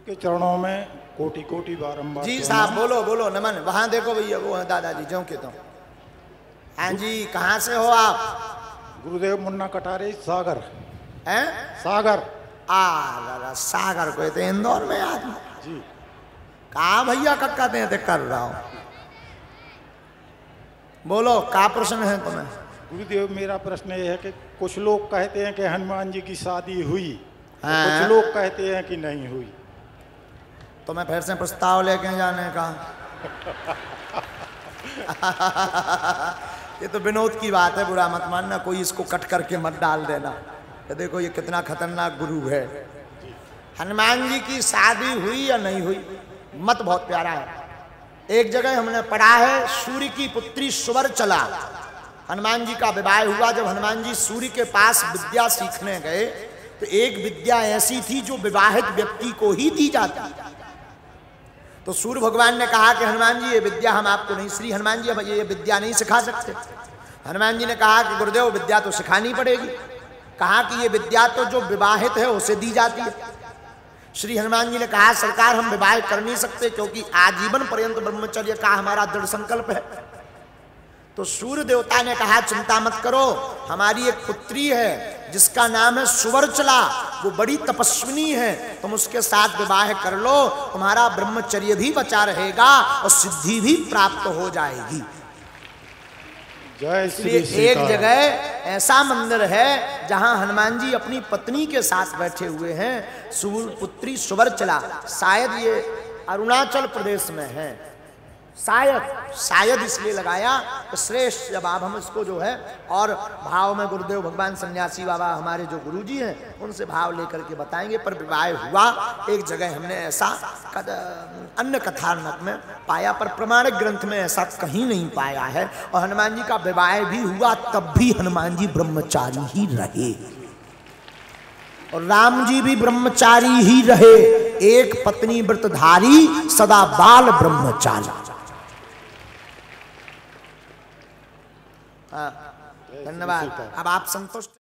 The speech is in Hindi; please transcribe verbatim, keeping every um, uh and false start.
के चरणों में कोटि कोटि बारंबार जी साहब बोलो बोलो नमन। वहां देखो भैया वो है दादाजी जो के तो। हाँ जी कहाँ से हो आप? गुरुदेव मुन्ना कटारे सागर हैं? सागर आ दादा सागर को तो इंदौर में आदमी जी। कहा भैया कक्का ते कर रहा हूं। बोलो क्या प्रश्न है तुम्हें? गुरुदेव मेरा प्रश्न ये है कि कुछ लोग कहते हैं कि हनुमान जी की शादी हुई, हाँ। तो कुछ लोग कहते हैं कि नहीं हुई। तो मैं फिर से प्रस्ताव लेके जाने का ये तो विनोद की बात है, बुरा मत मानना, कोई इसको कट करके मत डाल देना। ये देखो ये कितना खतरनाक गुरु है। हनुमान जी की शादी हुई या नहीं हुई, मत बहुत प्यारा है। एक जगह हमने पढ़ा है सूर्य की पुत्री सुवर्चला, हनुमान जी का विवाह हुआ। जब हनुमान जी सूर्य के पास विद्या सीखने गए तो एक विद्या ऐसी थी जो विवाहित व्यक्ति को ही दी जाती। तो सूर्य भगवान ने कहा कि हनुमान जी ये विद्या हम आपको नहीं, श्री हनुमान जी अब ये विद्या नहीं सिखा सकते। हनुमान जी ने कहा कि गुरुदेव विद्या तो सिखानी पड़ेगी। कहा कि ये विद्या तो जो विवाहित है उसे दी जाती है। श्री हनुमान जी ने कहा सरकार हम विवाह कर नहीं सकते क्योंकि आजीवन पर्यंत ब्रह्मचर्य का हमारा दृढ़ संकल्प है। तो सूर्य देवता ने कहा चिंता मत करो, हमारी एक पुत्री है जिसका नाम है सुवर्चला, वो बड़ी तपस्विनी है, तुम उसके साथ विवाह कर लो, तुम्हारा ब्रह्मचर्य भी बचा रहेगा और सिद्धि भी प्राप्त हो जाएगी। इसलिए एक जगह ऐसा मंदिर है जहां हनुमान जी अपनी पत्नी के साथ बैठे हुए हैं, सूर्य पुत्री सुवर्चला। शायद ये अरुणाचल प्रदेश में है, शायद शायद इसलिए लगाया तो श्रेष्ठ जवाब हम इसको जो है। और भाव में गुरुदेव भगवान सन्यासी बाबा हमारे जो गुरुजी हैं उनसे भाव लेकर के बताएंगे। पर विवाह हुआ एक जगह हमने ऐसा अन्य कथानक में पाया, पर प्रमाणिक ग्रंथ में ऐसा कहीं नहीं पाया है। और हनुमान जी का विवाह भी हुआ तब भी हनुमान जी ब्रह्मचारी ही रहे और राम जी भी ब्रह्मचारी ही रहे। एक पत्नी व्रतधारी सदा बाल ब्रह्मचारी। हाँ धन्यवाद। अब आप संतुष्ट?